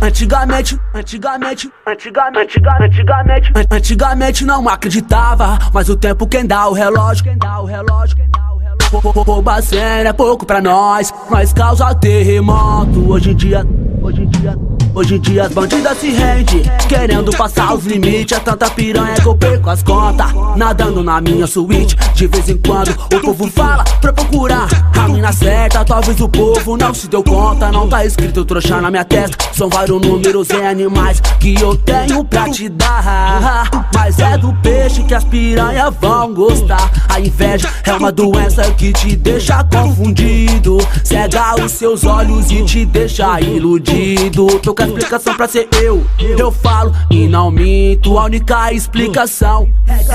Antigamente não acreditava, mas o tempo quem dá o relógio. Roubar a cena é pouco pra nós causa terremoto. Hoje em dia as bandidas se rendem, querendo passar os limites. É tanta piranha que eu perco as contas, nadando na minha suíte. De vez em quando o povo fala pra procurar a mina certa. Talvez o povo não se deu conta, não tá escrito trouxa na minha testa. São vários números e animais que eu tenho pra te dar, mas é do peixe que as piranhas vão gostar. A inveja é uma doença que te deixa confundido, cega os seus olhos e te deixa iludido. Tô com a explicação pra ser eu falo e não minto. A única explicação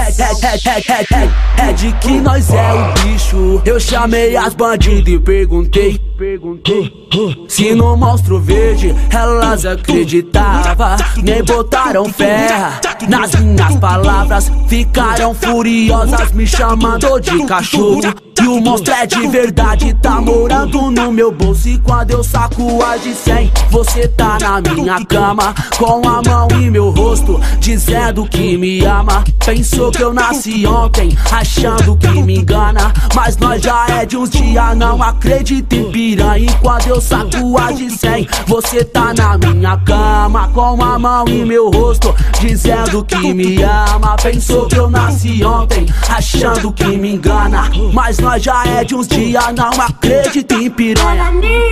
é de que nós é o bicho. Eu chamei as bandidas e perguntei se no monstro verde elas acreditavam. Nem botaram fé nas minhas palavras, ficaram furiosas me chamando de cachorro. E o monstro é de verdade, tá morando no meu bolso. E quando eu saco as de 100, você tá na minha cama, com a mão em meu rosto, dizendo que me ama. Pensou que eu nasci ontem, achando que me engana, mas nós já é de uns dias, não acredita em piranha. E quando eu saco as de 100, você tá na minha cama, com a mão em meu rosto, dizendo que me ama. Pensou que eu nasci ontem, achando que me engana, mas nós já é de uns dias, não acredita em piranha.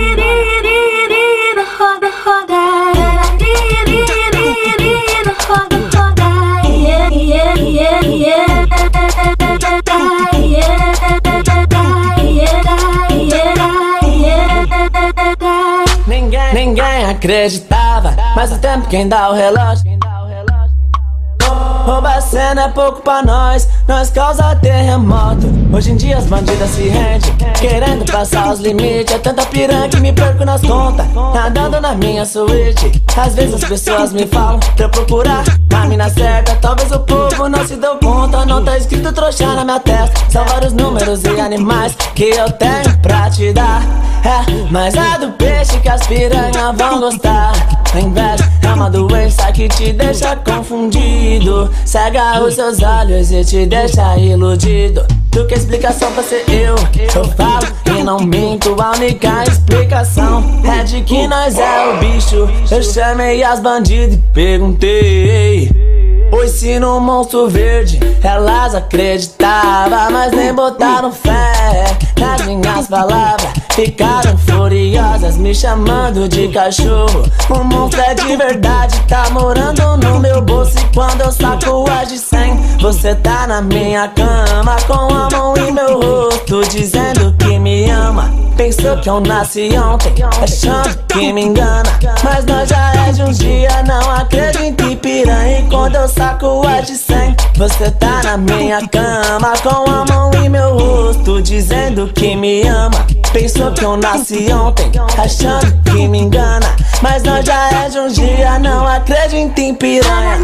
Ninguém acreditava, mas o tempo quem dá o relógio. Roubar a cena é pouco pra nós causa terremoto. Hoje em dia as bandidas se rendem, querendo passar os limites. É tanta piranha que me perco nas contas, nadando na minha suíte. Às vezes as pessoas me falam pra eu procurar a mina certa. Talvez o povo não se deu conta, não tá escrito trouxa na minha testa. São vários números e animais que eu tenho pra te dar, mas é do peixe que as piranhas vão gostar. A inveja é uma doença que te deixa confundido, cega os seus olhos e te deixa iludido. Tu quer explicação pra ser eu falo e não minto. A única explicação é de que nós é o bicho. Eu chamei as bandidas e perguntei pois se no monstro verde elas acreditavam, mas nem botaram fé nas minhas palavras, ficaram furiosas me chamando de cachorro. O monstro é de verdade, tá morando no meu bolso. E quando eu saco as de 100, você tá na minha cama, com a mão em meu rosto, dizendo que me ama. Pensou que eu nasci ontem, achando que me engana, mas nós já é de uns dias, não acredito em piranha. E quando eu saco as de 100, você tá na minha cama, com a mão em meu rosto, dizendo que me ama. Pensou que eu nasci ontem, achando que me engana, mas nós já é de uns dias, não acredito em piranha.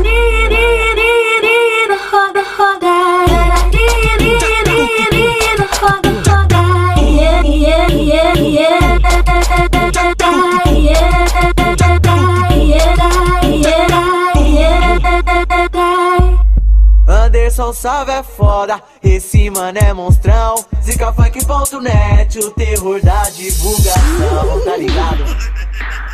Anderson Salve é foda, esse mano é monstrão. Zicafunk.net, o terror da divulgação, tá ligado?